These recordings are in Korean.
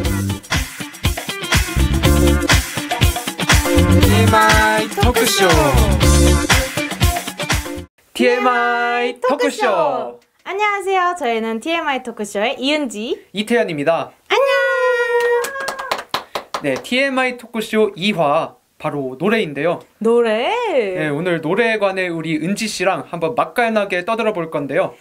TMI 토크쇼. TMI 토크쇼. 안녕하세요. 저희는 TMI 토크쇼의 이은지, 이태현입니다. 안녕. 네, TMI 토크쇼 2화 바로 노래인데요. 노래. 네, 오늘 노래에 관해 우리 은지 씨랑 한번 맛깔나게 떠들어 볼 건데요.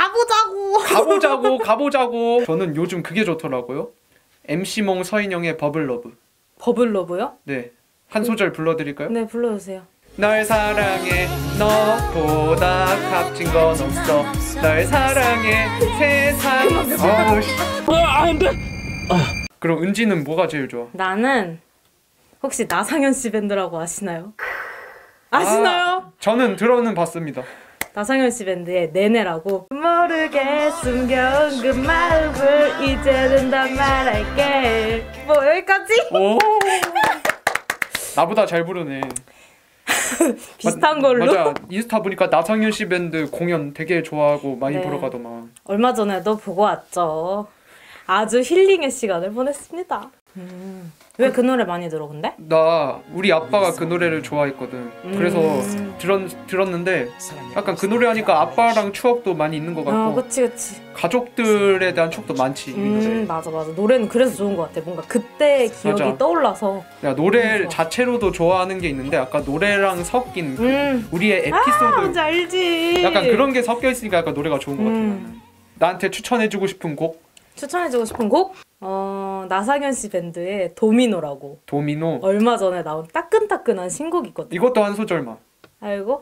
가보자고. 저는 요즘 그게 좋더라고요. MC몽 서인영의 버블러브. 버블러브요? 네, 한 소절 불러드릴까요? 네, 불러주세요. 널 사랑해 너보다 값진 건 없어 널 사랑해 세상. 안돼. 그럼 은지는 뭐가 제일 좋아? 나는 혹시 나상현 씨 밴드라고 아시나요? 아시나요? 저는 들어는 봤습니다. 나상현 씨 밴드의 내내라고. 모르게 숨겨온 그 마음을 이제는 다 말할게. 뭐 여기까지? 오. 나보다 잘 부르네. 비슷한 걸로? 맞아. 인스타 보니까 나상현 씨 밴드 공연 되게 좋아하고 많이 네. 보러 가더만. 얼마 전에도 보고 왔죠. 아주 힐링의 시간을 보냈습니다. 왜 그 노래 많이 들어 근데? 나 우리 아빠가 그 노래를 좋아했거든. 그래서 들었는데 약간 그 노래 하니까 아빠랑 추억도 많이 있는 것 같고 그치. 가족들에 대한 추억도 많지. 이 노래. 맞아. 노래는 그래서 좋은 것 같아. 뭔가 그때 기억이 맞아. 떠올라서. 야, 노래 자체로도 좋아하는 게 있는데 아까 노래랑 섞인 우리의 아, 에피소드 뭔지 알지. 약간 그런 게 섞여 있으니까 약간 노래가 좋은 것 같아. 나는. 나한테 추천해주고 싶은 곡? 추천해주고 싶은 곡? 나상현 씨 밴드의 도미노라고. 도미노. 얼마 전에 나온 따끈따끈한 신곡 있거든. 이것도 한 소절만. 알고?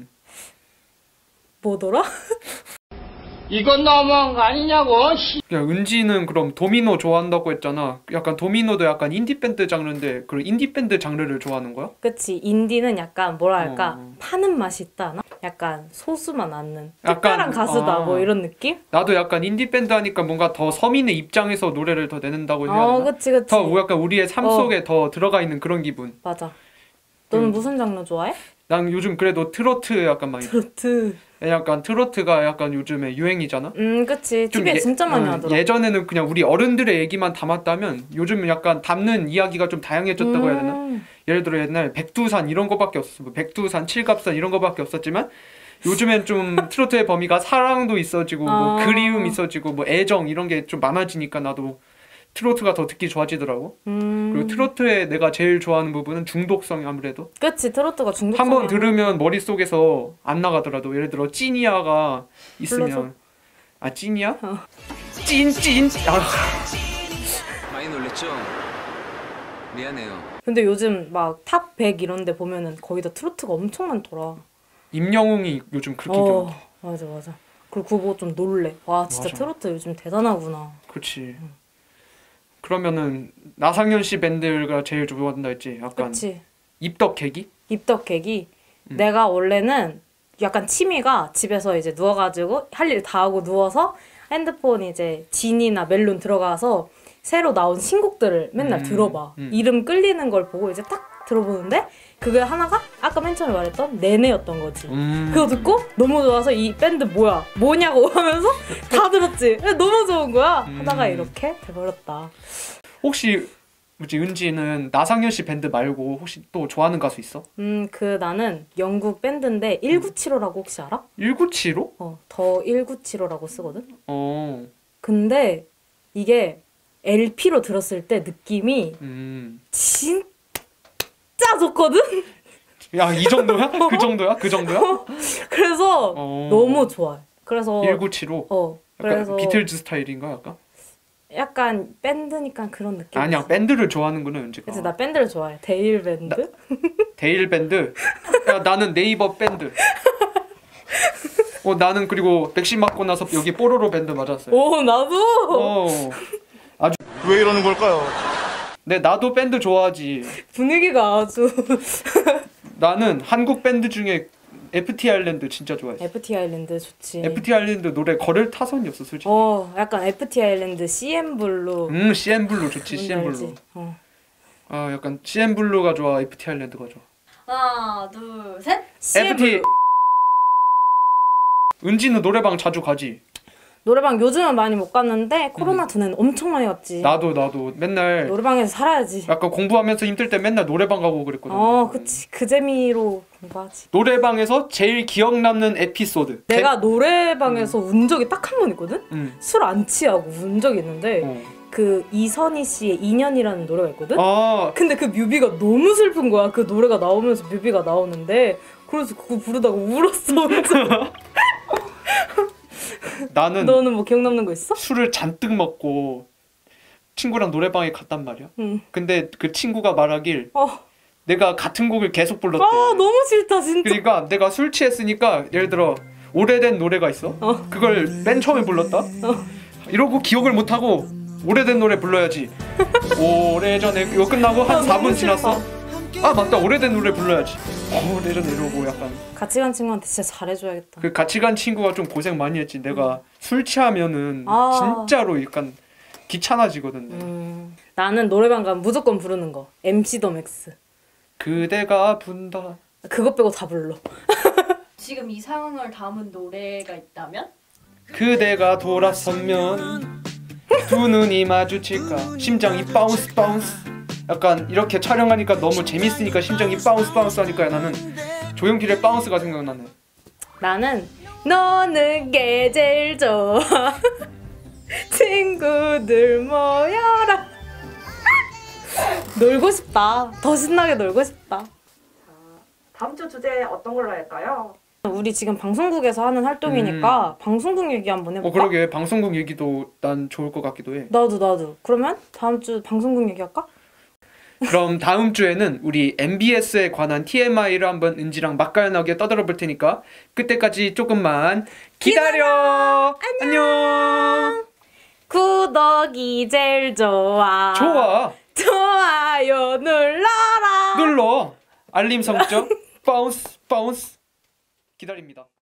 뭐더라? 이건 너무한 거 아니냐고. 야, 은지는 그럼 도미노 좋아한다고 했잖아. 약간 도미노도 약간 인디밴드 장르인데 그 인디밴드 장르를 좋아하는 거야? 그치. 인디는 약간 뭐랄까 파는 맛이 있다. 약간 소수만 않는 특별한 가수다. 뭐 이런 느낌? 나도 약간 인디밴드 하니까 뭔가 더 서민의 입장에서 노래를 더 내는다고 해야 되나? 그치. 더 약간 우리의 삶 속에 더 들어가 있는 그런 기분. 맞아. 너는 무슨 장르 좋아해? 난 요즘 그래도 트로트 약간 많이. 트로트. 약간 트로트가 약간 요즘에 유행이잖아. 그치. TV에 진짜 많이 하더라. 예전에는 그냥 우리 어른들의 얘기만 담았다면 요즘은 약간 담는 이야기가 좀 다양해졌다고 해야 되나? 예를 들어 옛날 백두산 이런 거밖에 없었어. 뭐 백두산, 칠갑산 이런 거밖에 없었지만 요즘엔 좀 트로트의 범위가 사랑도 있어지고 뭐 그리움 있어지고 뭐 애정 이런 게 좀 많아지니까 나도 트로트가 더 듣기 좋아지더라고. 그리고 트로트의 내가 제일 좋아하는 부분은 중독성이 아무래도. 그치. 트로트가 중독성이 한번 들으면 머릿속에서 안 나가더라도 예를 들어 찐이야가 있으면 불러줘. 찐이야? 찐. 많이 놀랬죠? 미안해요. 근데 요즘 막 탑 100 이런 데 보면은 거의 다 트로트가 엄청 많더라. 임영웅이 요즘 그렇게 인기 많다. 맞아. 그리고 그거 보고 좀 놀래. 와 진짜 맞아. 트로트 요즘 대단하구나. 그렇지. 그러면은 나상현 씨 밴드가 제일 좋아한다 했지? 약간 그치. 입덕계기? 입덕계기. 내가 원래는 약간 취미가 집에서 이제 누워가지고 할 일 다 하고 누워서 핸드폰 이제 진이나 멜론 들어가서 새로 나온 신곡들을 맨날 들어봐. 이름 끌리는 걸 보고 이제 딱 들어보는데 그게 하나가 아까 맨 처음에 말했던 내내였던 거지. 그거 듣고 너무 좋아서 이 밴드 뭐냐고 하면서 다 들었지. 너무 좋은 거야. 하다가 이렇게 돼버렸다. 혹시 뭐지 은지는 나상현 씨 밴드 말고 혹시 또 좋아하는 가수 있어? 나는 영국 밴드인데 1975라고 혹시 알아? 1975? 더 1975라고 쓰거든? 어. 근데 이게 LP로 들었을 때 느낌이 진짜 좋거든? 야, 이 정도야? 그 정도야? 그 정도야? 그래서 너무 좋아해. 그래서 1975? 그래서 약간 비틀즈 스타일인가 약간? 약간 밴드니까 그런 느낌. 아니야, 밴드를 좋아하는구나 은지가. 그래서 나 밴드를 좋아해. 데일 밴드? 데일 밴드? 야, 나는 네이버 밴드. 나는 그리고 백신 맞고 나서 여기 뽀로로 밴드 맞았어요. 오, 나도! 아주 왜 이러는 걸까요? 나도 밴드 좋아하지. 분위기가 아주 나는 한국 밴드 중에 FT 아일랜드 진짜 좋아했어. FT 아일랜드 좋지. FT 아일랜드 노래 걸을 타선이었어 솔직히. 약간 FT 아일랜드 CM 블루. CM 블루 좋지. CM 블루. 약간 CM 블루가 좋아. FT 아일랜드가 좋아. 하나, 둘, 셋. FT. 은지는 노래방 자주 가지? 노래방 요즘은 많이 못 갔는데 코로나 전에는 엄청 많이 갔지. 나도 맨날 노래방에서 살아야지. 약간 공부하면서 힘들 때 맨날 노래방 가고 그랬거든. 그치. 그 재미로 공부하지. 노래방에서 제일 기억 남는 에피소드. 내가 노래방에서 운 적이 딱 한 번 있거든? 음. 술 안 취하고 운 적이 있는데 그 이선희 씨의 2년이라는 노래가 있거든? 근데 그 뮤비가 너무 슬픈 거야. 그 노래가 나오면서 뮤비가 나오는데 그래서 그거 부르다가 울었어. 나는 너는 뭐 기억 남는 거 있어? 술을 잔뜩 먹고 친구랑 노래방에 갔단 말이야. 응. 근데 그 친구가 말하길 어. 내가 같은 곡을 계속 불렀대. 너무 싫다 진짜. 그러니까 내가 술 취했으니까 예를 들어 오래된 노래가 있어. 그걸 맨 처음에 불렀다. 이러고 기억을 못 하고 오래된 노래 불러야지. 오래전에 이거 끝나고 한 4분 지났어. 아 맞다, 오래된 노래 불러야지. 오래전에 이러고 약간 같이 간 친구한테 진짜 잘해줘야겠다. 그 같이 간 친구가 좀 고생 많이 했지. 내가 술 취하면은 진짜로 약간 귀찮아지거든. 나는 노래방 가면 무조건 부르는 거. MC 더 맥스. 그대가 분다. 그것 빼고 다 불러. 지금 이 상황을 담은 노래가 있다면? 그대가 돌아서면 두 눈이 마주칠까. 심장이 바운스 바운스. 약간 이렇게 촬영하니까 너무 재밌으니까 심장이 바운스 바운스 하니까 나는 조용필의 바운스가 생각나네. 나는 너는 게 제일 좋아. 친구들 모여라. 놀고 싶다. 더 신나게 놀고 싶다. 다음 주 주제 어떤 걸로 할까요? 우리 지금 방송국에서 하는 활동이니까 방송국 얘기 한번 해볼까? 그러게. 방송국 얘기도 난 좋을 것 같기도 해. 나도. 그러면 다음 주 방송국 얘기할까? 그럼 다음 주에는 우리 MBS에 관한 TMI를 한번 은지랑 맛깔나게 떠들어 볼 테니까 그때까지 조금만 기다려. 안녕. 구독이 제일 좋아. 좋아요 눌러라. 눌러. 알림 설정. 바운스 기다립니다.